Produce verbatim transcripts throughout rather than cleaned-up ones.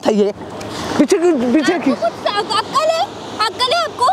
था ये? पीछे की पीछे की अक्ल है, अक्ल है आपको?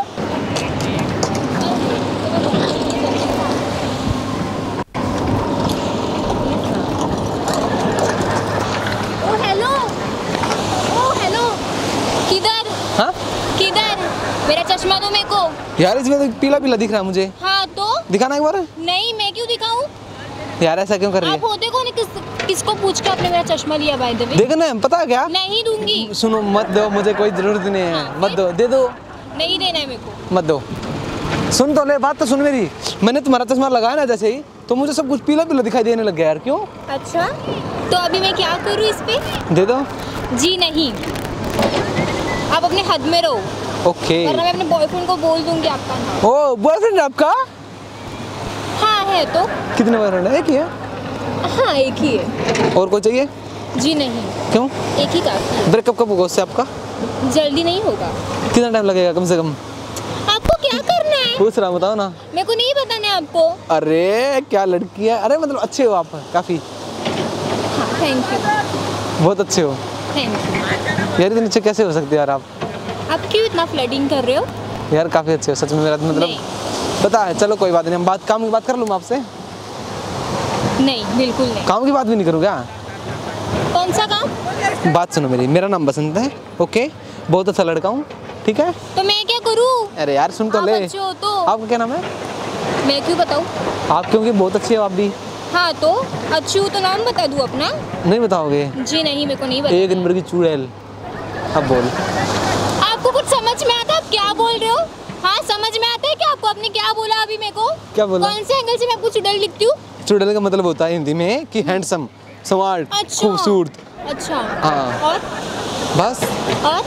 ओ हेलो, ओ हेलो, किधर? हाँ किधर? मेरा चश्मा दो मेरे को। यार इसमें तो पीला पीला दिख रहा है मुझे। हाँ तो दिखाना एक बार। नहीं, मैं क्यों दिखाऊं? यार ऐसा क्यों कर रही है? आप होते कौन? किस किसको पूछ के आपने मेरा चश्मा लिया? बाय द वे देखना है, पता है क्या? नहीं दूंगी। सुनो, मत दो, मुझे कोई जरूरत नहीं है। हाँ, मत दो, दे दो। नहीं देना है मेरे को। मत दो। सुन तो ले, बात तो सुन मेरी। मैंने तुम्हारा चश्मा लगाया ना जैसे ही, तो मुझे सब कुछ पीला पीला दिखाई देने लग गया यार। क्यों? अच्छा, तो अभी मैं क्या करूँ इस पे? दे दो। जी नहीं, आप अपने हद में रहो, ओके। वरना मैं अपने बॉयफ्रेंड को बोल दूंगी आपका नाम। ओ बॉयफ्रेंड आपका? हाँ है तो। कितने बॉयफ्रेंड है? एक ही है? हाँ एक ही है। और कोई चाहिए? जी नहीं, क्यों? एक ही काफी है। ब्रेकअप कब होगा उससे आपका? जल्दी नहीं होगा। कितना टाइम लगेगा कम से कम? आपको क्या करना है? पूछ रहा, बताओ ना। मेरे को नहीं बताना है आपको। अरे क्या लड़की है। अरे मतलब अच्छे हो आप काफी। हाँ थैंक यू। बहुत अच्छे हो थैंक यू। यार। इतने अच्छे कैसे हो सकते हो यार आप? आप क्यों इतना फ्लर्टिंग कर रहे हो? यार काफी अच्छे हो सच में। मेरा तो मतलब पता है। चलो कोई बात नहीं, हम बात काम की बात कर लूँ मैं आपसे। नहीं बिल्कुल नहीं। काम की बात भी नहीं करूँ क्या? कौन सा काम? बात सुनो मेरी, मेरा नाम बसंत है। ओके, बहुत अच्छा लड़का हूँ, ठीक है? तो मैं क्या करूँ? अरे यार सुन तो आप ले। अच्छे हो तो। आपका क्या नाम है? मैं क्यों बताऊँ? आप क्योंकि बहुत अच्छे हो आप भी। हाँ तो अच्छी हूँ तो नाम बता दूँ अपना? नहीं बताओगे? जी नहीं, मेरे को नहीं बता। एक नंबर की चुड़ैल। अब बोल। आपको कुछ समझ में आता है आप क्या बोल रहे हो? हाँ समझ में आता है कि आपको? आपने क्या बोला अभी मेरे को? क्या बोला? कौन से एंगल से मैं आपको चुड़ैल लिखती हूँ? चुड़ैल का मतलब होता है हिंदी में कि हैंडसम, स्मार्ट, अच्छा। खूबसूरत। अच्छा हाँ। और? बस और?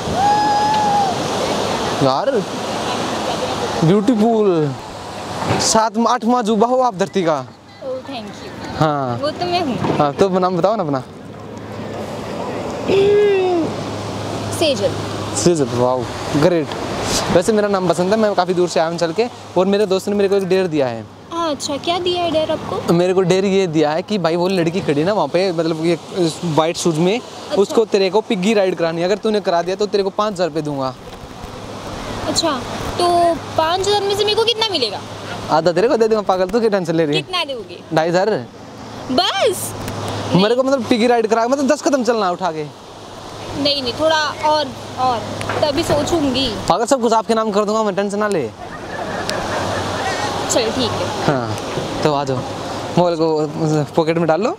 यार ब्यूटीफुल, सात आठवां जुबा हो आप धरती का। Oh thank you. हाँ वो तो मैं हूँ। हाँ, तो नाम बताओ ना अपना। सेजल। सेजल, वाह ग्रेट। वैसे मेरा नाम बसंत है, मैं काफ़ी दूर से आया हूँ चल के, और मेरे दोस्त ने मेरे को एक डेयर दिया है। अच्छा क्या दिया है डेयर आपको? मेरे को डेयर ये दिया है कि भाई वो लड़की खड़ी है ना वहाँ पे, मतलब ये वाइट शूज में। अच्छा। उसको तेरे को पिग्गी राइड करानी है, अगर तूने करा दिया तो तेरे को पाँच हज़ार रुपये दूंगा। अच्छा तो पाँच हज़ार में से मेरे को कितना मिलेगा? आधा तेरे को दे दूंगा। पागल तू क्या टेंशन ले रही है? कितना दोगे? ढाई हज़ार बस? मेरे को मतलब पिग्गी राइड करा, मतलब दस कदम चलना उठा के। नहीं नहीं, थोड़ा और और तभी सोचूंगी। पागल सब कुछ आपके नाम कर दूंगा मैं, टेंशन ना ले। चल ठीक है। हाँ तो आ जाओ, मोबाइल को पॉकेट में डाल लो।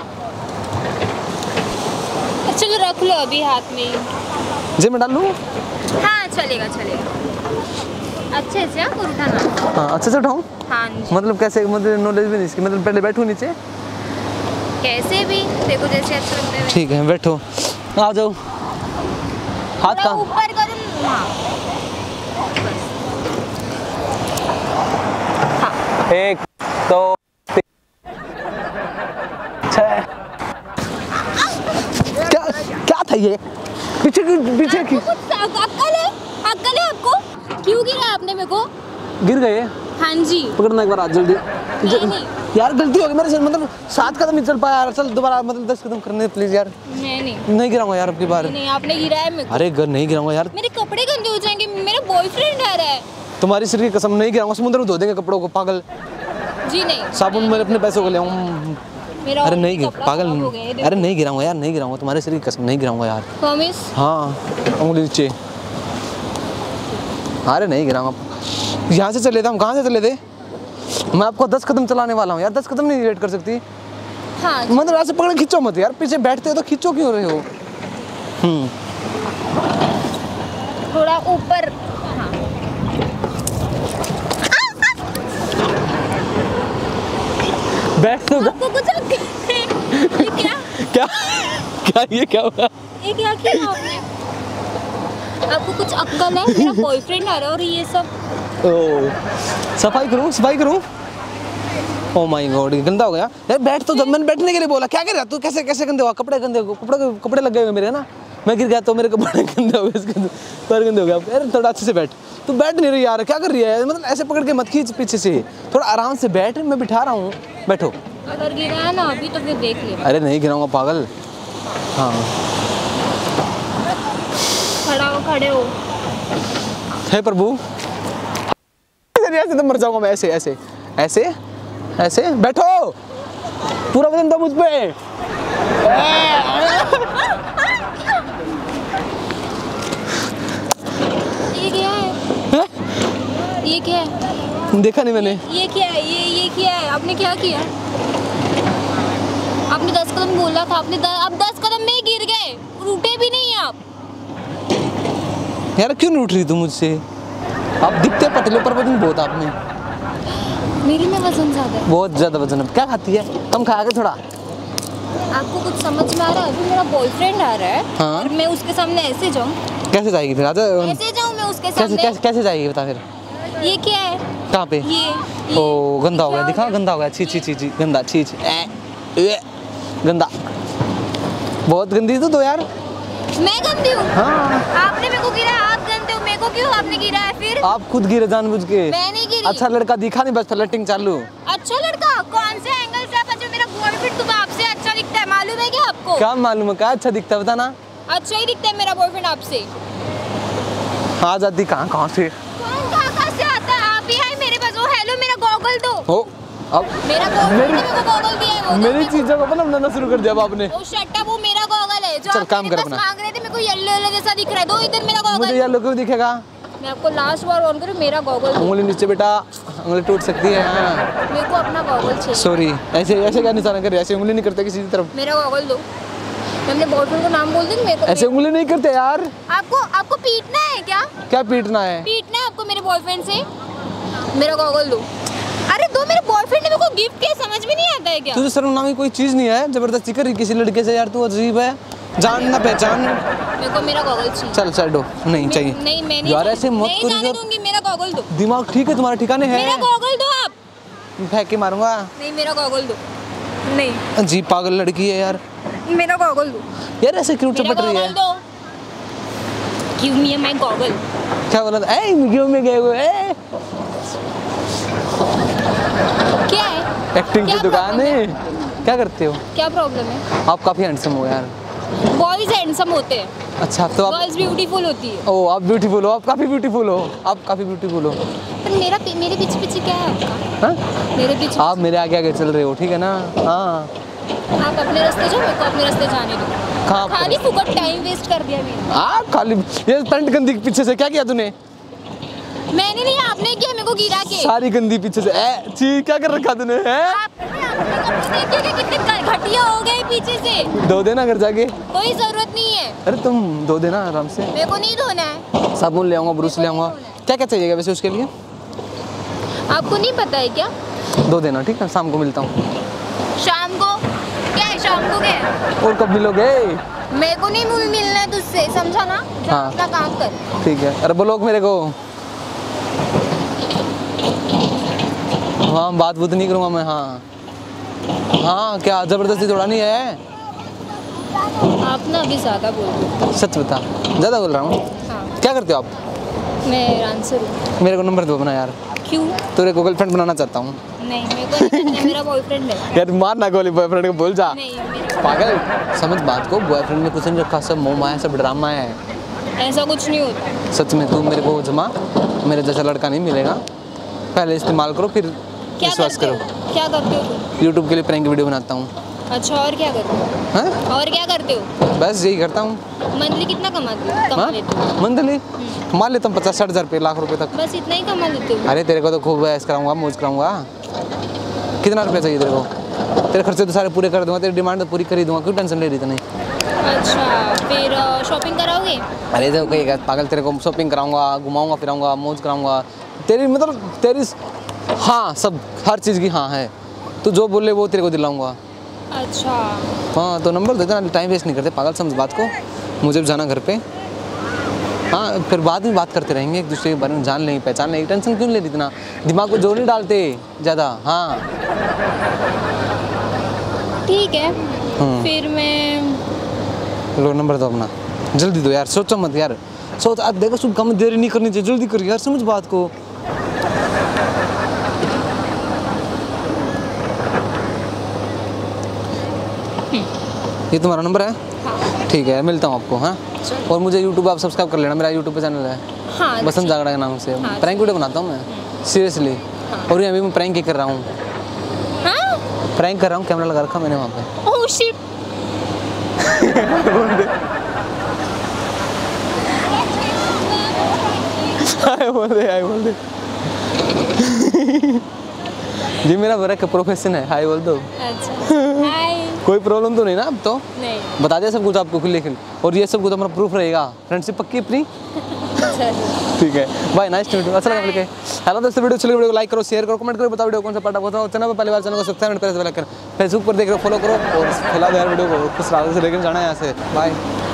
चलो रख लो अभी हाथ में ही। जी मैं डाल लूँ? हाँ चलेगा चलेगा। अच्छे से हाँ और उठाना। हाँ अच्छे से उठाऊँ? हाँ जी। मतलब कैसे? मतलब नॉलेज भी नहीं इसकी, मतलब पहले बैठूँ नीचे? कैसे भी देखो जैसे अच्छा लगता है। ठीक है बैठो, आ जाओ। हाथ थोड़ा कहाँ? ऊपर कदम। हाँ हाँ। एक दो तीन छः। क्या क्या था ये? पीछे की पीछे की आपको कुछ अक्ल है? अक्ल है आपको? क्यों गिरा आपने मेरे को? गिर गए? हाँ जी। पकड़ना एक बार हाथ जल्दी। नहीं नहीं यार गलती हो गई मेरे से, मतलब सात कदम नहीं चल पाया यार। चल दोबारा, मतलब दस कदम करने प्लीज यार। नहीं नहीं नहीं गिराऊंगा यार अब की बार। नहीं, नहीं आपने गिराया है मेरे को। अरे घर नहीं गिराऊंगा यार। मेरे कपड़े गंदे हो जाएंगे, मेरा बॉयफ्रेंड आ रहा है। तुम्हारी सिर की कसम नहीं गिराऊंगा, समुद्र में धो देंगे कपड़ों को। पागल। जी नहीं। साबुन मैंने अपने पैसों को ले आऊं। मेरा अरे नहीं गिर कपड़ा पागल। खराब हो गया है, देखो। अरे नहीं गिराऊंगा यार, नहीं गिराऊंगा, तुम्हारे सिर की कसम नहीं गिराऊंगा यार। प्रॉमिस? हाँ उंगली नीचे। अरे नहीं गिराऊंगा। यहाँ से चले थे हम, कहाँ से चले थे? मैं आपको दस कदम चलाने वाला हूँ यार, दस कदम नहीं वेट कर सकती? हाँ मतलब ऐसे पकड़ खींचो मत यार, पीछे बैठते हो तो खींचो क्यों रहे हो? हम्म थोड़ा ऊपर। हाँ बैठ तो। आपको कुछ अक्ल है? ये क्या क्या क्या ये क्या हुआ? ये क्या किया आपने? आपको कुछ अक्ल है? मेरा बॉयफ्रेंड आ रहा है और ये सब। ओ सफाई करूँ सफाई करूँ? ओ माय गॉड ये गंदा हो गया यार। बैठ तो, जब मैंने बैठने के लिए बोला। क्या कर रहा तू? कैसे कैसे गंदे हुआ? कपड़े गंदे, कपड़े कपड़े लग गए मेरे ना। मैं गिर गया तो मेरे कपड़े गंदे हो गए, इसके पैर गंदे हो गया। यार थोड़ा अच्छे से बैठ। तू बैठ नहीं रही यार, क्या कर रही है? मतलब ऐसे पकड़ के मत खींच पीछे से, थोड़ा आराम से बैठ। मैं बिठा रहा हूँ, बैठो। अगर गिरा ना अभी तो फिर देख ले। अरे नहीं गिराऊंगा पागल। हाँ खड़ा हो, खड़े हो। हे प्रभु, ऐसे तो मर जाऊंगा मैं। ऐसे ऐसे ऐसे ऐसे बैठो, पूरा वजन दो मुझ पे। ये क्या है? है? ये क्या है? देखा नहीं मैंने। ये क्या है? ये ये क्या है? आपने क्या किया? आपने दस कदम बोला था, आपने द, अब दस कदम में ही गिर गए, उठे भी नहीं आप। यार क्यों नहीं उठ रही तू मुझसे? आप दिखते पतले पर वजन बहुत आपने। मेरी में वजन ज्यादा है। बहुत ज्यादा वजन है। क्या खाती है? कम खाया कर थोड़ा। आपको कुछ समझ में आ रहा है? अभी मेरा बॉयफ्रेंड आ रहा है, हाँ? और मैं उसके सामने ऐसे जाऊँ? कैसे जाएगी फिर? आजा। ऐसे जाऊँ मैं उसके कैसे सामने? कैसे कैसे जाएगी बता फिर? ये क्या है? कहाँ पे? ये, ये ओ गंदा हो गया, क्या दिखा गंदा हो गया। छी छी छी छी गंदा, छी छी ए, ए, गंदा, बहुत गंदी तो दो यार। मैं गंदी हूँ? हाँ। आपने मेरे को गिरा, आप गंदे हो, मेरे को क्यों आपने गिरा है फिर? आप खुद गिरे जानबूझ के। मैं नहीं गिरी। अच्छा लड़का दिखा नहीं, बस फ्लर्टिंग चालू। अच्छा लड़का? कौन से एंगल से? आप जो मेरा बॉयफ्रेंड तुम आपसे अच्छा दिखता है, मालूम है क्या आपको? क्या मालूम है? क्या अच्छा दिखता है बताना। अच्छा ही दिखता है मेरा बॉयफ्रेंड आपसे। आ जाती कहाँ कहाँ से? कौन कहाँ कहाँ से आता है? आप ही है मेरे पास। ओ हेलो, मेरा गॉगल दो। हो अब मेरा गॉगल, मेरी- मेरे को गॉगल दिया है वो। मेरी चीजों को बनाना शुरू कर दिया अब आपने। ओ शट अप, वो मेरा गॉगल है जो चल, आप काम मेरे कर पास अपना। मांग रहे थे। मेरे को येलो येलो जैसा दिख रहा है, दो इधर मेरा मुझे गॉगल। यार लोग क्यों दिखेगा? मैं आपको लास्ट बार ऑन करूँ, मेरा गॉगल दो। उंगली नीचे बेटा, उंगली टूट सकती है। हाँ मेरे को अपना गॉगल चाहिए। सॉरी, ऐसे ऐसे क्या निशाना कर? ऐसे उंगली नहीं करते किसी की तरफ। मेरा गॉगल दो। मैं अपने बॉयफ्रेंड को नाम बोल दूँ मेरे को? ऐसे उंगली नहीं करते यार। आपको आपको पीटना है क्या? क्या पीटना है? पीटना है आपको मेरे बॉयफ्रेंड से? मेरा गॉगल दो। अरे दो, मेरे बॉयफ्रेंड ने मेरे को गिफ्ट किया, समझ में नहीं आता है क्या? तुझे शर्म नाम की कोई चीज नहीं है? जबरदस्ती कर रही किसी लड़के से यार, तू अजीब है। जान ना पहचान। मेरे को मेरा गॉगल चाहिए। चल चल दो, नहीं चाहिए। नहीं, मैं नहीं यार जाने- ऐसे मत नहीं करो जाने यार। दूंगी। मेरा गॉगल दो। दिमाग ठीक है तुम्हारा? ठिकाने है? मेरा गॉगल दो आप। फेंक के मारूंगा। नहीं, मेरा गॉगल दो। नहीं, अजीब पागल लड़की है यार। मेरा गॉगल दो। यार ऐसे क्यों मेरा चपट रही गॉगल है? दो। Give me my goggle. क्या बोला था? ए गिव मी गए हुए। ए क्या है? एक्टिंग की क्या दुकान problem है। क्या करते हो? क्या प्रॉब्लम है? आप काफी हैंडसम हो यार। बॉयज हैंडसम होते हैं, अच्छा तो आप, गर्ल्स ब्यूटीफुल होती है। ओ आप ब्यूटीफुल हो, आप काफी ब्यूटीफुल हो, आप काफी ब्यूटीफुल हो। पर मेरा मेरे पीछे पीछे क्या है आपका? हाँ? मेरे पीछे आप मेरे आगे आगे चल रहे हो, ठीक है ना? हाँ। आप अपने रास्ते जाओ, मेरे को अपने रास्ते जाने दो। कहाँ पर? खाली फुकट टाइम वेस्ट कर दिया मैंने। आ खाली ये पैंट गंदी पीछे से क्या किया तूने? मैंने नहीं, आपने किया मेरे को गिरा के। सारी गंदी पीछे से। ए छी, क्या कर रखा तूने? है आपने अपने कपड़े देख के कितने घटिया हो गए पीछे से। धो देना घर जाके। कोई जरूरत नहीं है, अरे तुम धो देना आराम से। मेरे को नहीं धोना है। साबुन ले आऊंगा, ब्रूस ले आऊंगा। क्या क्या चाहिएगा वैसे उसके लिए? आपको नहीं पता है क्या? धो देना, ठीक है? शाम को मिलता हूँ। शाम को? क्या है शाम को? क्या है? और कब मिलोगे? मेरे को नहीं मिल मिलना है तुझसे, समझा ना? जा हाँ। अपना काम कर। ठीक है। अरे बोलो मेरे को। हाँ बात बुत नहीं करूँगा मैं। हाँ हाँ, क्या जबरदस्ती थोड़ा नहीं है। आप ना अभी ज्यादा बोल रहे हो। सच बता, ज़्यादा बोल रहा हूँ? हाँ, क्या करते हो आप? मैं आंसर हूँ। मेरे को नंबर दो अपना यार, क्यों? तेरे को गर्लफ्रेंड बनाना चाहता हूँ। नहीं, मेरे को नहीं करना, मेरा बॉयफ्रेंड है। यार मार ना गोली, बॉयफ्रेंड को बोल जा। नहीं, मेरा पागल, समझ बात को। बॉयफ्रेंड में कुछ नहीं रखा, सब मोह माया, सब ड्रामा है। ऐसा कुछ नहीं होता। सच में तू मेरे को जमा, मेरे जैसा लड़का नहीं मिलेगा। पहले इस्तेमाल करो फिर क्या विश्वास करते करो। हो? क्या करते हो तुम? यूट्यूब के लिए प्रैंक वीडियो बनाता हूँ। अच्छा, और क्या करते हो? हाँ और क्या करते हो? बस यही करता हूँ। मंथली कितना कमाते हो? कमा हाँ लेते हो? मंथली कमा लेता हूँ पचास साठ हज़ार रुपये, लाख रुपए तक। बस इतना ही कमा लेते हो? अरे तेरे को तो खूब ऐश कराऊंगा, मौज कराऊंगा। कितना रुपया चाहिए तेरे को? तेरे खर्चे तो सारे पूरे कर दूंगा, तेरी डिमांड तो पूरी कर ही दूंगा। क्यों टेंशन ले रही तूने? अच्छा, फिर शॉपिंग कराओगे? अरे देखो कहीं पागल, तेरे को शॉपिंग कराऊंगा, घुमाऊंगा फिराऊंगा, मौज कराऊंगा। तेरी मतलब तेरी हाँ, सब हर चीज़ की हाँ है। तू जो बोले वो तेरे को दिलाऊंगा। अच्छा, हाँ तो नंबर दे देना, टाइम वेस्ट नहीं करते पागल, समझ बात को। मुझे भी जाना घर पे। हाँ फिर बाद में बात करते रहेंगे, एक दूसरे के बारे में जान लेंगे, पहचान लेंगे। टेंशन क्यों ले रही इतना? दिमाग को जोर नहीं डालते ज़्यादा। हाँ ठीक है। हम्म। फिर मैं लो नंबर दो अपना, जल्दी दो यार, सोचो मत यार। सोच, अब देखो सुन, कम देरी नहीं करनी चाहिए, जल्दी कर यार, समझ बात को। ये तुम्हारा नंबर है? हाँ। ठीक है, मिलता हूँ आपको। हाँ, और मुझे यूट्यूब आप सब्सक्राइब कर लेना, मेरा यूट्यूब पे चैनल है हाँ बसंत जागड़ा के नाम से। हाँ, प्रैंक वीडियो बनाता हूँ मैं सीरियसली। और ये अभी मैं प्रैंक ही कर रहा हूँ, हाँ प्रैंक कर रहा हूँ, कैमरा लगा रखा मैंने वहाँ पे। Oh shit. हाय बोल दे, हाय बोल दे। ये मेरा वर्क का प्रोफेशन है, हाय बोल दो। अच्छा हाय। कोई प्रॉब्लम तो नहीं ना अब तो? नहीं। बता दिया सब कुछ आपको खुले खुले, और ये सब कुछ हमारा प्रूफ रहेगा। फ्रेंडशिप पक्की अपनी। ठीक है, bye, nice to meet you. अच्छा लगा मिलके। हेलो दोस्तों, वीडियो चलिए, वीडियो को लाइक करो, शेयर करो, कमेंट करो, बताओ वीडियो कौन सा पार्ट आपको पसंद। चैनल पर पहली बार, चैनल को सब्सक्राइब करो, फेसबुक पर देख रहे हो फॉलो करो, और फिलहाल यार वीडियो को खुश राह से लेकर जाना है यहाँ से। बाय।